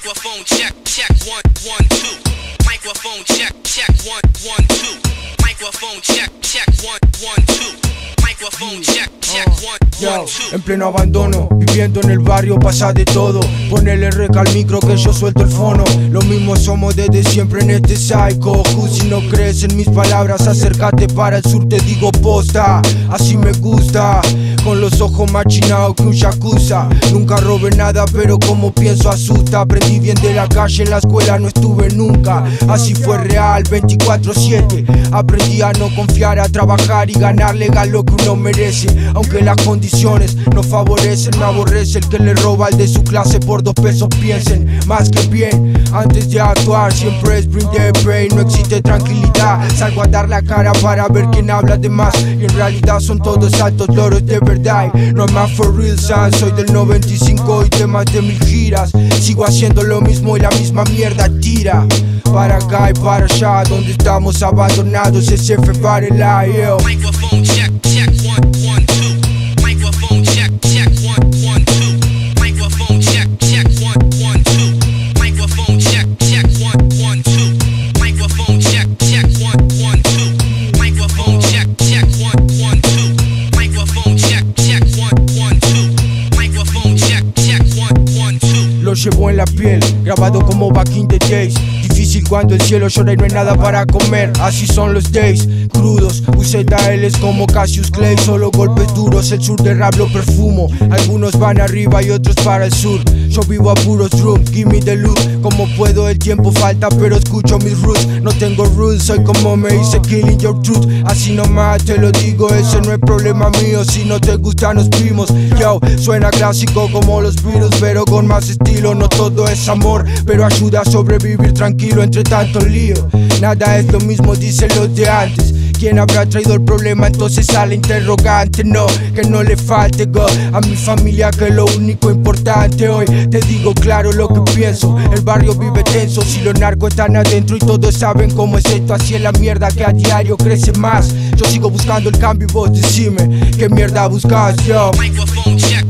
Microphone check, check, 1, 1, 2. Microphone check, check, 1, 1, 2. Microphone check, check, 1, 1, 2. Microphone check, check, 1, 1, 2. En pleno abandono, viviendo en el barrio pasa de todo. Ponele rec al micro que yo suelto el fono. Lo mismo somos desde siempre en este psycho. Si no crees en mis palabras, acércate para el sur, te digo posta. Así me gusta, con los ojos más chinados que un yakuza. Nunca robé nada, pero como pienso asusta. Aprendí bien de la calle, en la escuela no estuve nunca. Así fue real, 24/7. Aprendí a no confiar, a trabajar y ganar legal lo que uno merece. Aunque las condiciones no favorecen, me aborrece el que le roba al de su clase por 2 pesos. Piensen más que bien antes de actuar. Siempre es bring the pain, no existe tranquilidad. Salgo a dar la cara para ver quién habla de más, y en realidad son todos altos loros de verdad. No es más for real, son. Soy del 95 y de más de 1000 giras. Sigo haciendo lo mismo y la misma mierda tira. Para acá y para allá, donde estamos abandonados, SF para el aire. Microphone check, check, 1, 1, 2. Microphone check, check, 1, 1, 2. Microphone check, check, 1, 1, 2. Microphone check, check, 1, 1, 2. Microphone check, check, 1, 1, 2. Microphone check, check, 1, 1, 2. Microphone check, check, 1, 1, 2. Microphone check, check, 1, 1, 2. Lo llevo en la piel, grabado como back in the days. Difícil cuando el cielo llora y no hay nada para comer. Así son los days, crudos. UZLs como Cassius Clay, solo golpes duros. El sur de rap lo perfumo. Algunos van arriba y otros para el sur. Yo vivo a puros drums, give me the loot. Como puedo, el tiempo falta, pero escucho mis roots. No tengo rules, soy como me dice Killing Your Truth. Así nomás te lo digo, ese no es problema mío. Si no te gustan nos primos. Yo, suena clásico como los Beatles, pero con más estilo. No todo es amor, pero ayuda a sobrevivir tranquilo entre tanto lío. Nada es lo mismo, dicen los de antes. ¿Quién habrá traído el problema? Entonces sale interrogante. No, que no le falte go a mi familia, que es lo único importante hoy. Te digo claro lo que pienso. El barrio vive tenso, si los narcos están adentro y todos saben cómo es esto. Así es la mierda que a diario crece más. Yo sigo buscando el cambio y vos decime ¿qué mierda buscas, yo? Microphone check,